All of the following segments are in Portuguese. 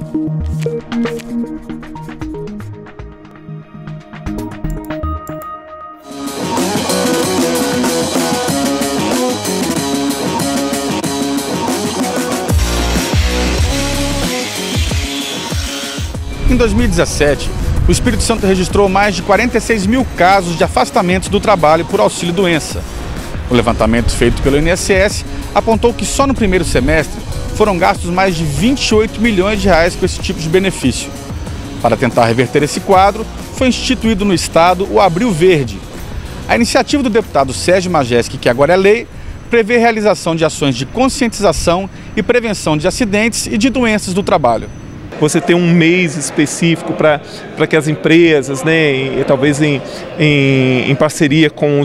Em 2017, o Espírito Santo registrou mais de 46 mil casos de afastamentos do trabalho por auxílio-doença. O levantamento feito pelo INSS apontou que só no primeiro semestre foram gastos mais de 28 milhões de reais com esse tipo de benefício. Para tentar reverter esse quadro, foi instituído no Estado o Abril Verde. A iniciativa do deputado Sérgio Majeski, que agora é lei, prevê a realização de ações de conscientização e prevenção de acidentes e de doenças do trabalho. Você ter um mês específico para que as empresas, né, talvez em parceria com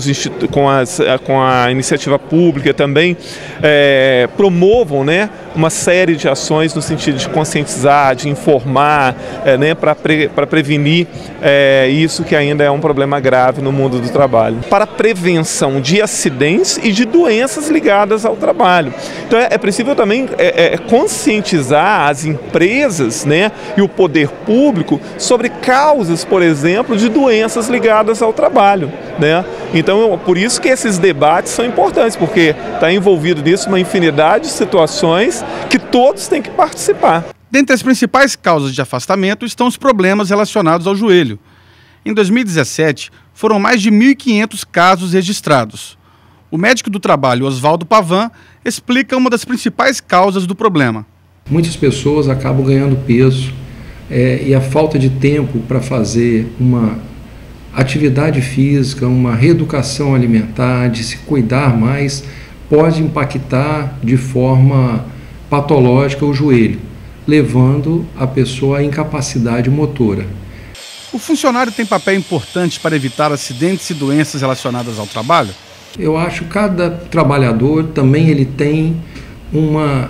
a iniciativa pública também, promovam, né, uma série de ações no sentido de conscientizar, de informar, né, para prevenir isso que ainda é um problema grave no mundo do trabalho. Para prevenção de acidentes e de doenças ligadas ao trabalho. Então é preciso também conscientizar as empresas, né, e o poder público sobre causas, por exemplo, de doenças ligadas ao trabalho, né? Então, por isso que esses debates são importantes, porque está envolvido nisso uma infinidade de situações que todos têm que participar. Dentre as principais causas de afastamento estão os problemas relacionados ao joelho. Em 2017, foram mais de 1.500 casos registrados. O médico do trabalho, Oswaldo Pavan, explica uma das principais causas do problema. Muitas pessoas acabam ganhando peso e a falta de tempo para fazer uma atividade física, uma reeducação alimentar, de se cuidar mais, pode impactar de forma patológica o joelho, levando a pessoa à incapacidade motora. O funcionário tem papel importante para evitar acidentes e doenças relacionadas ao trabalho? Eu acho que cada trabalhador também ele tem uma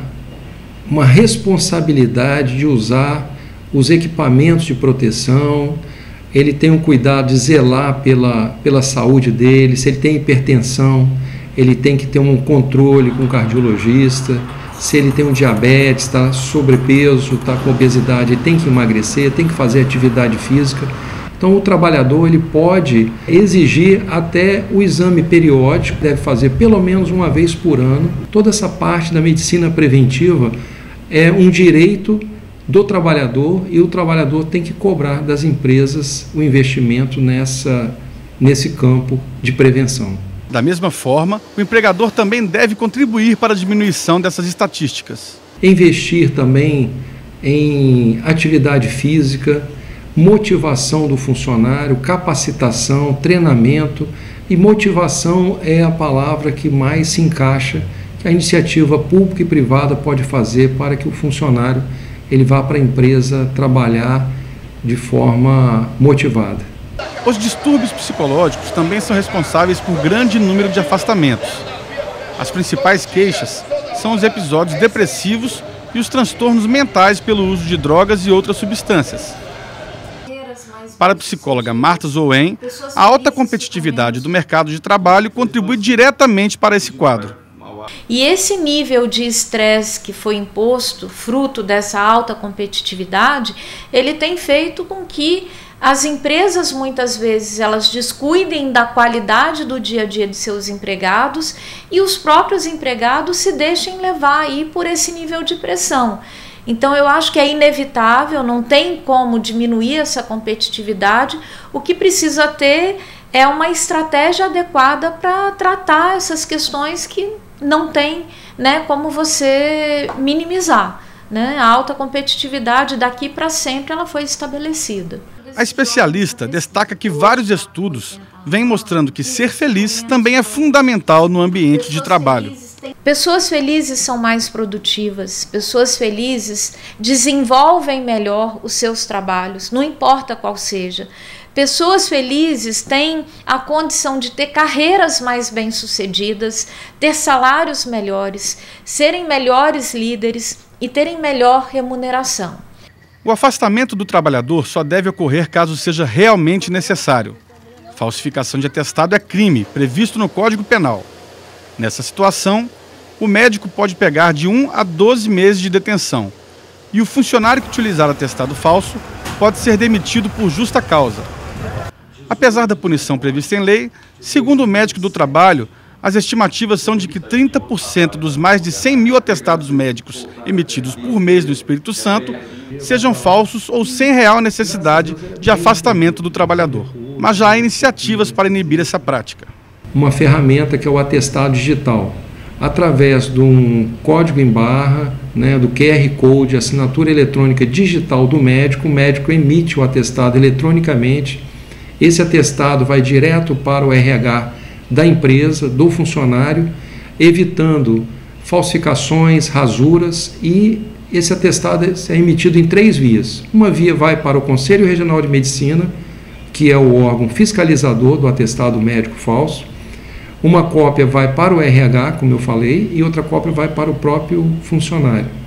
responsabilidade de usar os equipamentos de proteção, ele tem um cuidado de zelar pela saúde dele. Se ele tem hipertensão, ele tem que ter um controle com o cardiologista. Se ele tem um diabetes, está sobrepeso, está com obesidade, ele tem que emagrecer, tem que fazer atividade física. Então o trabalhador ele pode exigir até o exame periódico, deve fazer pelo menos uma vez por ano. Toda essa parte da medicina preventiva é um direito do trabalhador e o trabalhador tem que cobrar das empresas o investimento nesse campo de prevenção. Da mesma forma, o empregador também deve contribuir para a diminuição dessas estatísticas. Investir também em atividade física, motivação do funcionário, capacitação, treinamento, e motivação é a palavra que mais se encaixa, que a iniciativa pública e privada pode fazer para que o funcionário ele vá para a empresa trabalhar de forma motivada. Os distúrbios psicológicos também são responsáveis por grande número de afastamentos. As principais queixas são os episódios depressivos e os transtornos mentais pelo uso de drogas e outras substâncias. Para a psicóloga Marta Zoen, a alta competitividade do mercado de trabalho contribui diretamente para esse quadro. E esse nível de estresse que foi imposto, fruto dessa alta competitividade, ele tem feito com que as empresas muitas vezes elas descuidem da qualidade do dia a dia de seus empregados e os próprios empregados se deixem levar aí por esse nível de pressão. Então eu acho que é inevitável, não tem como diminuir essa competitividade, o que precisa ter é uma estratégia adequada para tratar essas questões que não tem, né, como você minimizar, né? A alta competitividade daqui para sempre ela foi estabelecida. A especialista destaca que vários estudos vêm mostrando que ser feliz também é fundamental no ambiente de trabalho. Pessoas felizes são mais produtivas, pessoas felizes desenvolvem melhor os seus trabalhos, não importa qual seja. Pessoas felizes têm a condição de ter carreiras mais bem-sucedidas, ter salários melhores, serem melhores líderes e terem melhor remuneração. O afastamento do trabalhador só deve ocorrer caso seja realmente necessário. Falsificação de atestado é crime, previsto no Código Penal. Nessa situação, o médico pode pegar de 1 a 12 meses de detenção e o funcionário que utilizar atestado falso pode ser demitido por justa causa. Apesar da punição prevista em lei, segundo o médico do trabalho, as estimativas são de que 30% dos mais de 100 mil atestados médicos emitidos por mês no Espírito Santo sejam falsos ou sem real necessidade de afastamento do trabalhador. Mas já há iniciativas para inibir essa prática. Uma ferramenta que é o atestado digital. Através de um código em barra, do QR Code, assinatura eletrônica digital do médico, o médico emite o atestado eletronicamente. Esse atestado vai direto para o RH da empresa, do funcionário, evitando falsificações, rasuras, e esse atestado é emitido em 3 vias. Uma via vai para o Conselho Regional de Medicina, que é o órgão fiscalizador do atestado médico falso. Uma cópia vai para o RH, como eu falei, e outra cópia vai para o próprio funcionário.